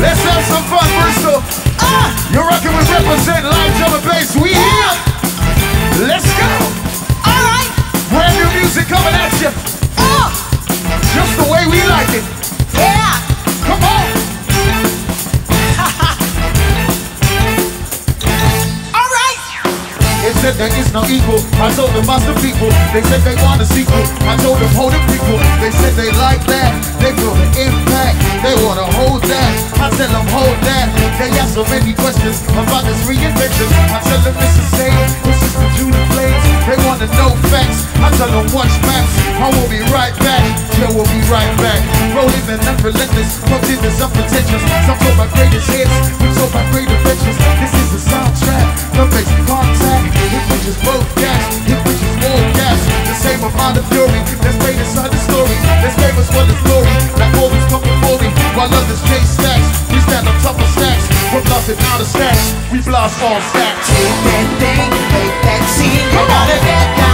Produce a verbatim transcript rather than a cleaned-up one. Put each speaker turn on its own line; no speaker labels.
Let's have some fun, Bristol. Ah, you're rocking with Represent Live Drum and Bass. We here. Let's go.
All right.
Brand new music coming at you.
Oh.
Just the way we like it.
Yeah.
Come on.
All right.
It said there is no equal. I told them master people. They said they want a sequel. I told them hold it people. They said they like that. They feel the impact. They wanna hold that. I tell them hold that. They ask so many questions about this reinvention. I tell them it's the same. It's just the Judy Blades. They wanna know facts. I tell them watch maps. I will be right back. Yeah, we'll be right back. Rolling and unrelentless. Continuous unpretentious. Some talk about greatest hits. We talk about great adventures. This is the soundtrack. The basic contact. It pushes both gas. It pushes more gas. The same amount of fury. Let's play this other story. Let's play us for the glory. Like all this come before me. While others chase stacks. We stand on top of stacks. We're blasting out of stacks. We blast all stacks.
Take that thing, make that scene. You gotta get down.